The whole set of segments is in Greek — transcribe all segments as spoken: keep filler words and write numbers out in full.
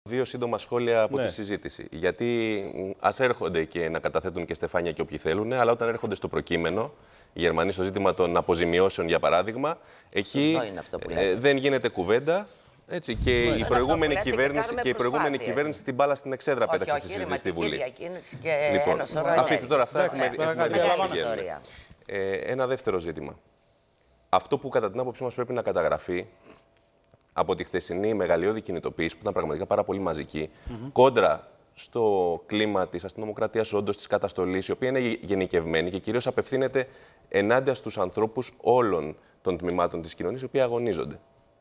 Δύο σύντομα σχόλια από ναι. τη συζήτηση. Γιατί ας έρχονται και να καταθέτουν και στεφάνια και όποιοι θέλουν, αλλά όταν έρχονται στο προκείμενο, οι Γερμανοί στο ζήτημα των αποζημιώσεων, για παράδειγμα, εκεί ε, δεν γίνεται κουβέντα. Έτσι, και ναι. η προηγούμενη κυβέρνηση, και η προηγούμενη κυβέρνηση την μπάλα στην εξέδρα όχι, πέταξε όχι, στη συζήτηση στη Βουλή. Και λοιπόν, αφήστε τώρα αυτά, έχουμε, έχουμε δει ιστορία. Ε, ένα δεύτερο ζήτημα. Αυτό που κατά την άποψή μας πρέπει να καταγραφεί από τη χθεσινή μεγαλειώδη κινητοποίηση, που ήταν πραγματικά πάρα πολύ μαζική, mm-hmm. κόντρα στο κλίμα της αστυνομοκρατίας, όντως της καταστολής, η οποία είναι γενικευμένη και κυρίως απευθύνεται ενάντια στους ανθρώπους όλων των τμήματων της κοινωνίας, οι οποίοι αγωνίζονται.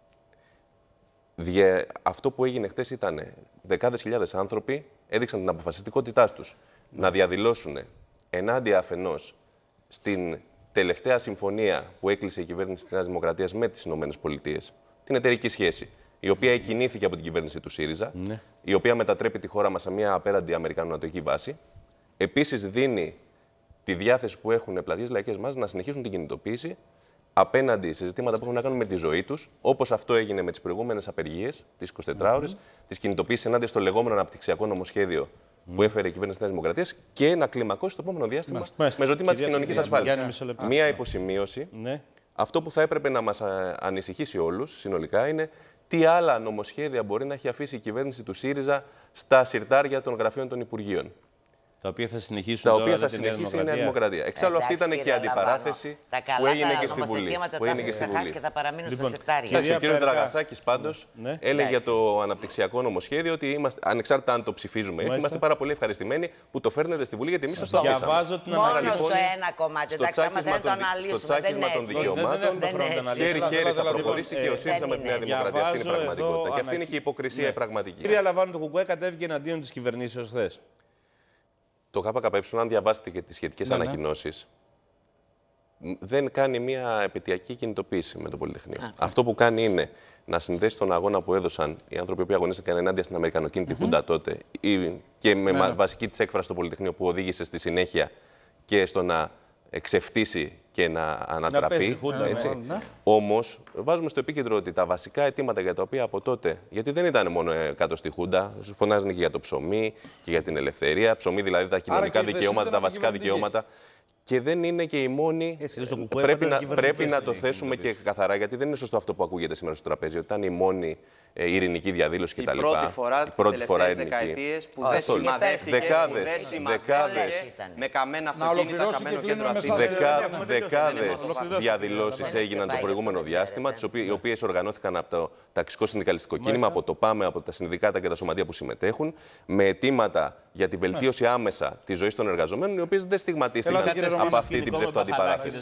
Διε... Αυτό που έγινε χθες ήταν δεκάδες χιλιάδες άνθρωποι έδειξαν την αποφασιστικότητά τους mm. να διαδηλώσουν ενάντια αφενός στην τελευταία συμφωνία που έκλεισε η κυβέρνηση της Νέας Δημοκρατίας με τις ΗΠΑ, την εταιρική σχέση, η οποία εκκινήθηκε από την κυβέρνηση του ΣΥΡΙΖΑ, mm. η οποία μετατρέπει τη χώρα μας σε μια απέραντη αμερικανο-νατοική βάση. Επίσης, δίνει τη διάθεση που έχουν πλατείες λαϊκές μας να συνεχίσουν την κινητοποίηση απέναντι σε ζητήματα που έχουν να κάνουν με τη ζωή τους, όπως αυτό έγινε με τις προηγούμενες απεργίες, τις εικοσιτετράωρες, mm-hmm. τις κινητοποίησεις ενάντια στο λεγόμενο αναπτυξιακό νομοσχέδιο mm-hmm. που έφερε η κυβέρνηση της Νέας Δημοκρατίας και να κλιμακώσει το επόμενο διάστημα mm-hmm. με ζητήματα της κοινωνικής ασφάλισης. Μία υποσημείωση. Mm-hmm. Αυτό που θα έπρεπε να μας ανησυχήσει όλους συνολικά είναι τι άλλα νομοσχέδια μπορεί να έχει αφήσει η κυβέρνηση του ΣΥΡΙΖΑ στα συρτάρια των γραφείων των Υπουργείων. Τα οποία θα συνεχίσουν τα οποία θα συνεχίσει η Νέα Δημοκρατία. Εξάλλου, αυτή ήταν και η αντιπαράθεση που έγινε και στη Βουλή. Που έγινε και στη Βουλή. Και θα παραμείνουν λοιπόν, στο συρτάρι. Ο κύριος Δραγασάκης πάντως ναι. έλεγε για το αναπτυξιακό νομοσχέδιο ότι είμαστε, ανεξάρτητα αν το ψηφίζουμε, Μάλιστα. είμαστε πάρα πολύ ευχαριστημένοι που το φέρνετε στη Βουλή, γιατί εμείς σας το αφήσαμε. Διαβάζω την αναλύση. Μόνο στο ένα κομμάτι. Εντάξει, άμα θέλετε το αναλύσουμε. Στο τσάκισμα των δικαιωμάτων, χέρι-χέρι θα προχωρήσει και ο ΣΥΡΙΖΑ με τη Νέα Δημοκρατία. Αυτή είναι η πραγματικότητα. Και αυτή είναι και η υποκρισία η πραγματική. Κύριε Αλαβάνου, το Κουκουέ κατέβηκε εναντίον της κυβερνήσεως χθες. Το ΚΚΕ, αν διαβάσετε και τις σχετικές ναι, ανακοινώσεις, ναι. δεν κάνει μια επαιτειακή κινητοποίηση με το Πολυτεχνείο. Α, Αυτό που κάνει είναι να συνδέσει τον αγώνα που έδωσαν οι άνθρωποι που αγωνίστηκαν ενάντια στην Αμερικανοκίνητη mm-hmm. Χούντα τότε και με ναι. βασική της έκφραση στο Πολυτεχνείο που οδήγησε στη συνέχεια και στο να εξευτήσει και να ανατραπεί. Να έτσι. Ναι, ναι. Όμως, βάζουμε στο επίκεντρο ότι τα βασικά αιτήματα για τα οποία από τότε, γιατί δεν ήταν μόνο κάτω στη Χούντα, φωνάζανε και για το ψωμί και για την ελευθερία. Ψωμί δηλαδή τα κοινωνικά δικαιώματα, τα βασικά δικαιώματα. Και δεν είναι και η μόνη. Έτσι, πρέπει να, πρέπει να το θέσουμε και καθαρά, γιατί δεν είναι σωστό αυτό που ακούγεται σήμερα στο τραπέζι, ότι ήταν η μόνη ε, ειρηνική διαδήλωση κτλ. Η πρώτη φορά τις τελευταίες δεκαετίες που δεν σημαδεύτηκε, με καμένα αυτοκίνητα, καμένο κέντρο Αθήνας. Δεκάδες διαδηλώσεις έγιναν το προηγούμενο διάστημα, οι οποίες οργανώθηκαν από το ταξικό συνδικαλιστικό κίνημα, από το ΠΑΜΕ, από τα συνδικάτα και τα σωματεία που συμμετέχουν, με αιτήματα για την βελτίωση άμεσα της ζωής των εργαζομένων, οι οποίες δεν στιγματίστηκαν από αυτή την ψευτοαντιπαράθεση.